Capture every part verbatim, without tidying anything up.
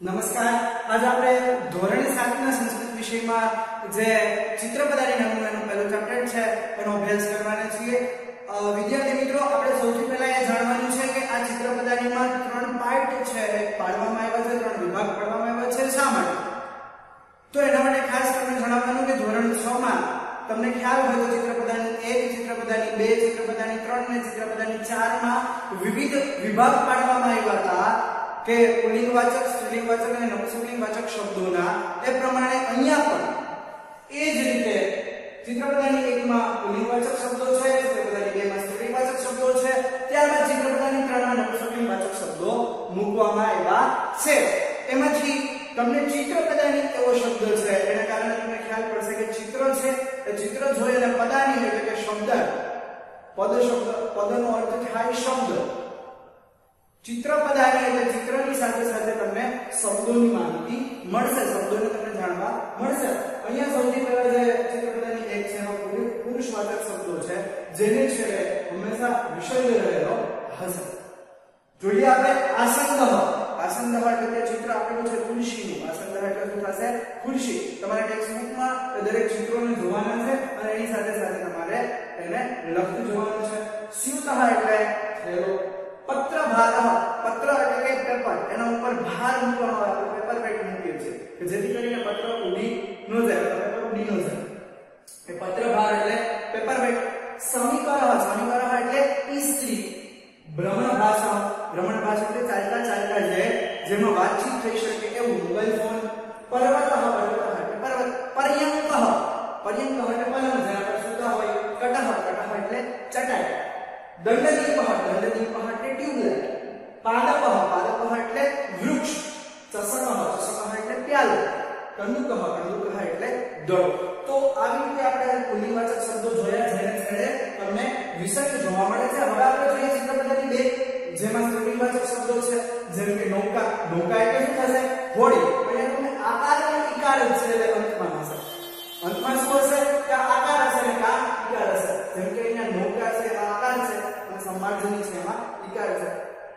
નમસ્કાર. આજે આપણે ધોરણ સાત ના સંસ્કૃત વિષયમાં જે ચિત્રપદારી નામનું એનું પહેલું ચેપ્ટર છે એનો અભ્યાસ કરવાના છીએ. વિદ્યાર્થી મિત્રો, આપણે સૌથી પહેલા એ જાણવાનું છે કે આ ચિત્રપદારીમાં ત્રણ પાર્ટ છે પાડવામાં આવ્યા છે, ત્રણ વિભાગ પાડવામાં આવ્યા છે. શા માટે? તો એના માટે ખાસ તમને જણાવવાનું કે ધોરણ છ માં તમને ખ્યાલ હોય તો ચિત્રપદાની એક, ચિત્રપદાની બે, ચિત્રપદાની ત્રણ અને ચિત્રપદાની ચાર માં વિવિધ વિભાગ પાડવામાં આવ્યા હતા કે પુલ્લિંગવાચક, સ્ત્રીલિંગવાચક અને નપુંસકલિંગવાચક શબ્દોના. એ પ્રમાણે અહીંયા પણ એ જ રીતે ચિત્રપદાની એક માં પુલ્લિંગવાચક શબ્દો છે, ચિત્રપદાની બે માં સ્ત્રીલિંગવાચક શબ્દો છે, ત્યારબાદ ચિત્રપદાની ત્રણ માં નપુંસકલિંગવાચક શબ્દો મૂકવામાં આવ્યા છે. એમાંથી તમને ચિત્રપદાની એવો શબ્દ છે એના કારણે તમને ખ્યાલ પડશે કે ચિત્ર છે એ ચિત્ર જોઈ અને પદાની એટલે કે શબ્દ, પદ શબ્દ, પદનો અર્થ થાય શબ્દ. ચિત્રપદાની એટલે ચિત્રની સાથે સાથે તમને શબ્દોની માહિતી મળશે, શબ્દોને તમને જાણવા મળશે. અહીંયા સૌથી પહેલા જે ચિત્રપદાની એક છે એનો પુરુષવાચક શબ્દો છે જેને છે હંમેશા વિસર્ગ રહેલો હશે. જોઈએ આપણે આસંદહ. આસંદહ એટલે ચિત્ર આપેલું છે ખુરશીનું. આસંદહ એટલે શું થશે? ખુરશી. તમારા ટેક્સ્ટ બુકમાં દરેક ચિત્રોને જોવાના છે અને એની સાથે સાથે તમારે એને લખતું જોવાનું છે. સ્યુતઃ એટલે થેલો. પત્રભારઃ, પત્ર એટલે કે પેપર, એના ઉપર ભાર મૂકવાનો આવે, પેપર વેટ મૂકીએ છીએ કે જેથી કરીને પત્ર ઉડી ન જાય, પેપર ઉડી ન જાય. એ પત્રભાર એટલે પેપર વેટ. સમીકરઃ, સમીકરઃ એટલે ઇસ્ત્રી. ભ્રમણ ભાષા, ભ્રમણ ભાષા એટલે ચાલતા ચાલતા જાય જેમાં વાતચીત થઈ શકે એવું મોબાઈલ ફોન. પર્વતઃ, પર્વતઃ એટલે પર્વત. પર્યંકઃ, પર્યંકઃ એટલે પલંગ જેના પર સૂતા હોય. કટઃ, કટઃ એટલે ચટાઈ. દંડદીપઃ, દંડદીપઃ એટલે ટ્યુબલાઇટ. પાદપઃ, પાદપઃ એટલે વૃક્ષ. ચષકઃ, ચષકઃ એટલે પ્યાલો. કંદુકઃ, કંદુકઃ એટલે દડો. તો આવી રીતે આપણે પુલ્લિંગવાચક શબ્દો જોયા જેને છેડે તમને વિસર્ગ જોવા મળે છે. હવે આપણે જોઈએ ચિત્રપદાની બે જેમાં સ્ત્રીલિંગવાચક શબ્દો છે જેમ કે નૌકા. નૌકા એટલે શું થશે? હોડી. એટલે તમને આકાર અને ઇકાર જ છે એટલે અંતમાં હશે. અંતમાં શું હશે? કે આકાર હશે અને કા ઇકાર હશે. જેમ કે અહીંયા નૌકા છે આ આકાર છે અને સમાર્જની છે એમાં ઇકાર છે.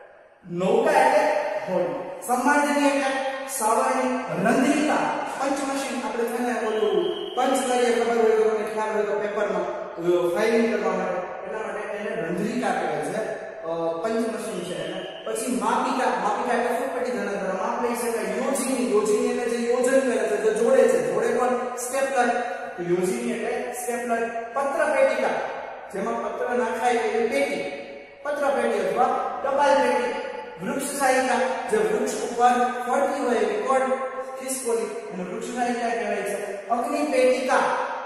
નૌકા એટલે હોડી, સમાર્જની એટલે સાવરણી, રંધ્રિકા, પંચમશીન. આપણે છે ને ઓલું પંચ કરીએ ખબર હોય તો તમને ખ્યાલ હોય તો પેપરમાં ફાઇલિંગ કરવા માટે, એટલા માટે એને રંધ્રિકા કહેવાય છે. પંચમશીન છે એને. પછી માપિકા, માપિકા એટલે ફૂટપટ્ટી ધનાધર માપ લઈ શકાય. યોજિની, યોજિની એટલે જે યોજન કરે છે, જે જોડે છે, જોડે પણ સ્ટેપલર. યોજિની એટલે સ્ટેપલર. પત્રપેટિકા જેમાં પત્ર નાખાય એવી પેટી, પત્રપેટી અથવા ટપાલ પેટી. વૃક્ષસાયિકા જે વૃક્ષ ઉપર ફરતી હોય એવી કોડ, ખિસકોલી, અને વૃક્ષસાયિકા કહેવાય છે. અગ્નિ પેટિકા,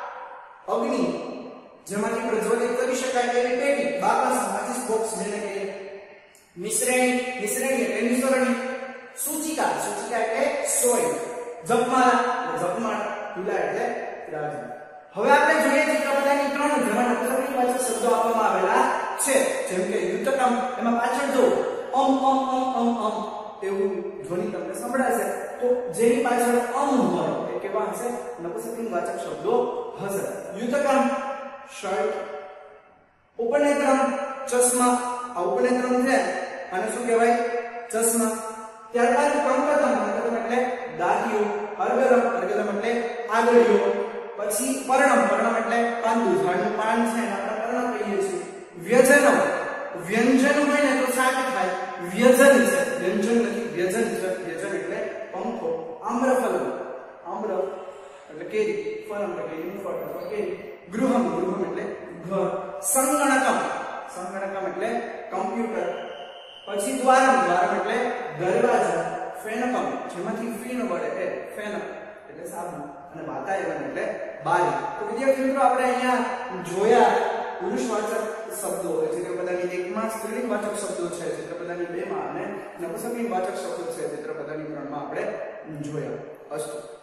અગ્નિ જેમાંથી પ્રજ્વલિત કરી શકાય એવી પેટી, બાકસ, માચિસ બોક્સ જેને કહીએ. મિશ્રેણી, મિશ્રેણી એટલે મિશ્રણી. સૂચિકા, સૂચિકા એટલે સોય. જપમાળા, જપમાળા. તુલા એટલે ત્રાજુ. હવે આપણે જોઈએ ચિત્રપદાની ત્રણ જેમાં નપુંસકલિંગવાચક શબ્દો આપવામાં આવેલા છે જેમ કે યુતકમ. એમાં પાછળ જો અમ અમ અમ અમ અમ એવું ધ્વનિ તમને સંભળાશે તો જેની પાછળ અમ હોય એ કેવા હશે? નપુંસકલિંગવાચક શબ્દો હશે. યુતકમ શર્ટ. ઉપનેત્રમ ચશ્મા. આ ઉપનેત્રમ છે અને શું કહેવાય? ચશ્મા. ત્યારબાદ કંકતમ, કંકતમ એટલે દાઢીઓ. અર્ગલમ, અર્ગલમ એટલે આગળીઓ. પછી પર્ણમ, પર્ણમ એટલે પાંદડું, ઝાડનું પાન છે એને આપણે પર્ણ કહીએ છીએ. વ્યંજનમ, વ્યંજન હોય ને તો શાક થાય. વ્યંજન છે, વ્યંજન નથી, વ્યંજન છે. વ્યંજન એટલે પંખો. આમ્રફલમ, આમ્ર એટલે કેરી, ફલમ એટલે કેરીનું ફળ અથવા કેરી. ગૃહમ, ગૃહમ એટલે ઘર. સંગણકમ, સંગણકમ એટલે કમ્પ્યુટર. પછી દ્વારમ, દ્વારમ એટલે દરવાજા. ફેનકમ જેમાંથી ફીણ વળે એ ફેનક એટલે સાબુ. અને વાતાયવન એટલે બારી. તો વિદ્યાર્થી મિત્રો આપણે અહીંયા જોયા પુરુષવાચક શબ્દો ચિત્રપદાની એક માં, સ્ત્રીલિંગવાચક શબ્દો છે ચિત્રપદાની બે માં, અને નપુંસકલિંગવાચક શબ્દો છે ચિત્રપદાની ત્રણ માં આપણે જોયા. અસ્તુ.